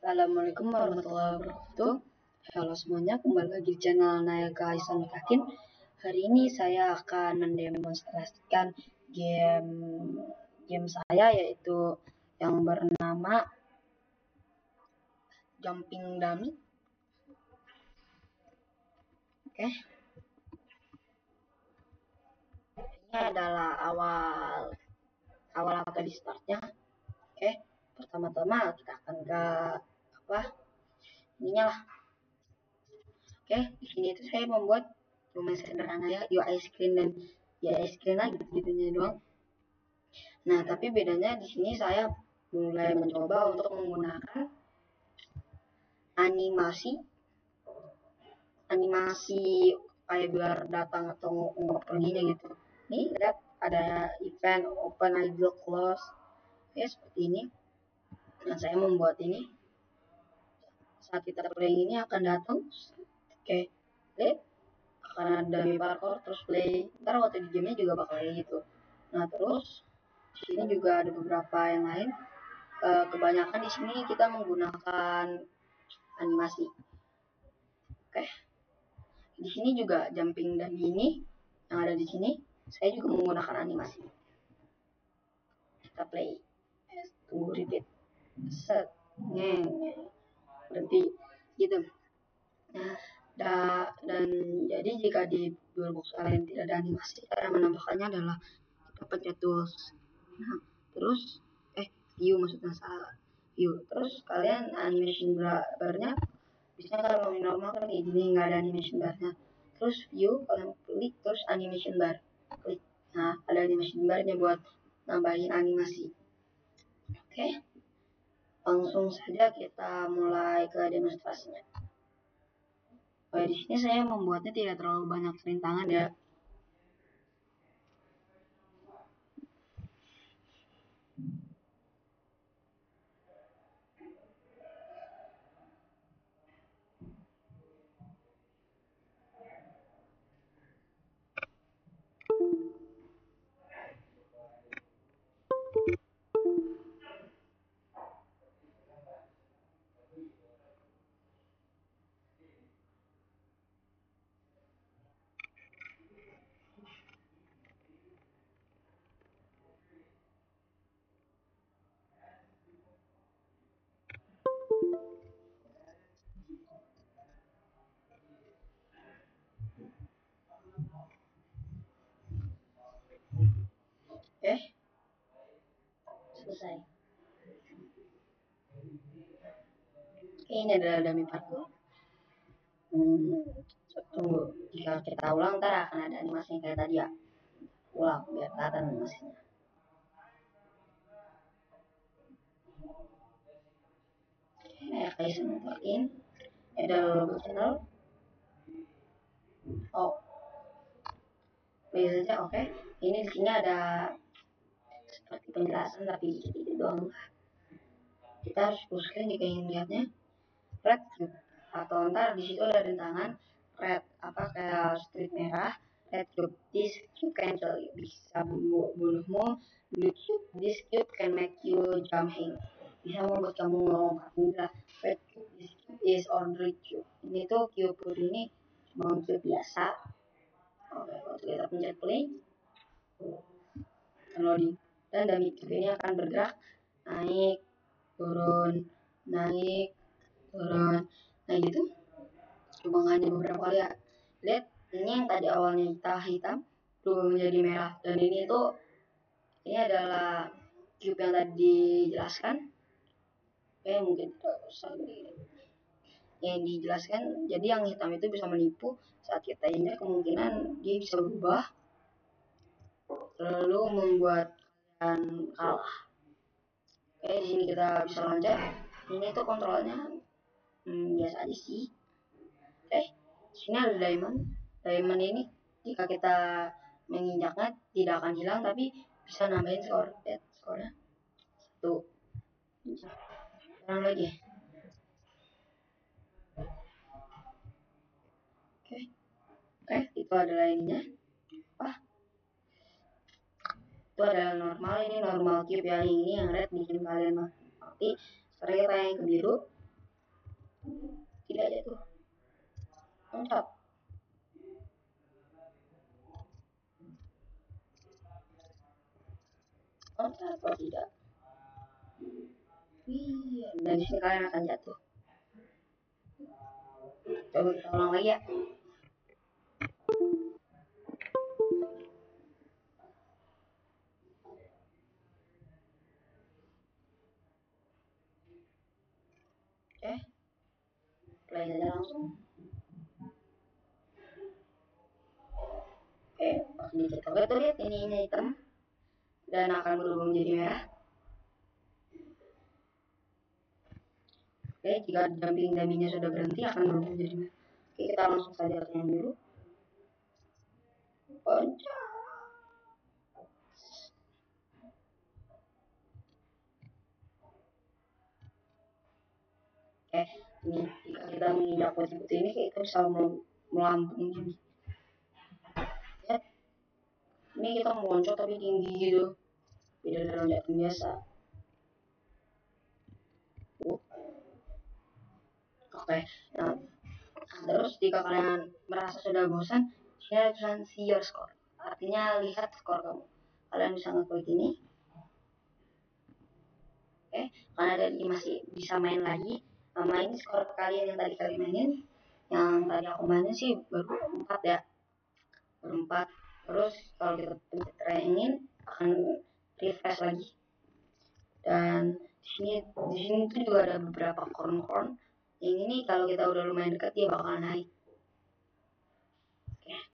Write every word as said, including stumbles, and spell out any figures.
Assalamualaikum warahmatullahi wabarakatuh. Halo semuanya, kembali lagi di channel Nayaga Isanutakin. Hari ini saya akan mendemonstrasikan game game saya, yaitu yang bernama Jumping Dummy. Oke, ini adalah awal awal apa di startnya. Oke, pertama-tama kita akan ke apa ininya lah. Oke, di sini itu saya membuat lumayan sederhana ya, U I screen dan U I screen lagi gitunya doang. Nah, tapi bedanya di sini saya mulai mencoba untuk menggunakan animasi animasi kayak biar datang atau nggak perginya gitu. Nih, lihat ada event open, idle, close. Ya, seperti ini. Nah, saya membuat ini. Saat kita play ini akan datang. Oke, lihat akan ada parkour terus play. Ntar waktu di gamenya juga bakal kayak gitu. Nah, terus di sini juga ada beberapa yang lain. Uh, kebanyakan di sini kita menggunakan animasi. Oke, di sini juga jumping dan ini yang ada di sini saya juga menggunakan animasi. Kita play, tunggu repeat, set, ngeng, berhenti, gitu. Nah, da, dan jadi jika di Buildbox kalian tidak ada animasi, cara menambahkannya adalah kita pencet tools. Nah, terus eh view maksudnya salah view. Terus kalian animation bar-nya biasanya kalau normal kan kayak gini, nggak ada animation barnya. Terus view kalian klik, terus animation bar klik. Nah, ada animation barnya buat nambahin animasi. Oke, langsung saja kita mulai ke demonstrasinya. Oh, di sini saya membuatnya tidak terlalu banyak rintangan ya. Oke, selesai. Oke, ini adalah dummy partku. Hmm, tunggu, jika kita ulang ntar akan ada animasinya kayak tadi ya. Ulang biar kelihatan animasinya. Nah, kayak semuanya ada logo channel. Oh, play saja. Oke, okay. Ini di sini ada seperti penjelasan tapi itu doang. Kita harus full screen jika ingin lihatnya. Red cube atau ntar di situ ada rintangan red apa kayak strip merah. Red cube, this cube can kill you, bisa bunuhmu. Blue cube, this cube can make you jumping, bisa membuat kamu melompat mudah. Red cube, this cube is ordinary cube, ini tuh cube ini cuma cube biasa. Oke, waktu kita pencet play loading, dan dummy cube ini akan bergerak naik turun naik turun, nah gitu. Cuma hanya beberapa kali ya. Lihat, ini yang tadi awalnya hitam hitam berubah menjadi merah, dan ini tuh ini adalah cube yang tadi dijelaskan. Oke, mungkin tidak usah yang dijelaskan. Jadi yang hitam itu bisa menipu, saat kita injak kemungkinan dia bisa berubah lalu membuat kalian kalah. Oke, di sini kita bisa loncat. Ini tuh kontrolnya hmm, biasa aja sih. Oke, sini ada diamond. Diamond ini jika kita menginjaknya tidak akan hilang, tapi bisa nambahin skor. Lihat skornya satu. Sekarang lagi. Oke, oke, itu adalah ininya. Wah, itu adalah normal. Ini normal cube yang ini yang red bikin kalian mati. Sekarang kita yang ke biru. Tidak jatuh. Loncat. Loncat atau tidak. Wih, dan di sini kalian akan jatuh. Coba kita ulang lagi ya. Oke, play saja langsung. Oke, pas dicek. Oke, tuh lihat ini ini hitam dan akan berubah menjadi merah. Oke, jika jumping dummy-nya sudah berhenti akan berubah menjadi merah. Oke, kita langsung saja ke yang biru. Loncat. Oke, ini jika kita menginjak putih-putih ini kita bisa melambung gini. Lihat, ini kita meloncat tapi tinggi gitu, beda dari loncatan biasa. Uh. Oke, nah terus jika kalian merasa sudah bosan, share dan see your score. Artinya lihat skor kamu. Kalian bisa ngeklik ini. Oke, karena tadi masih bisa main lagi. Nah, main skor kalian yang tadi kalian mainin. Yang tadi aku mainin sih baru empat ya. Baru empat. Terus kalau kita pencet training akan refresh lagi. Dan di sini di sini tuh juga ada beberapa korn-korn. Yang ini kalau kita udah lumayan dekat dia bakal naik.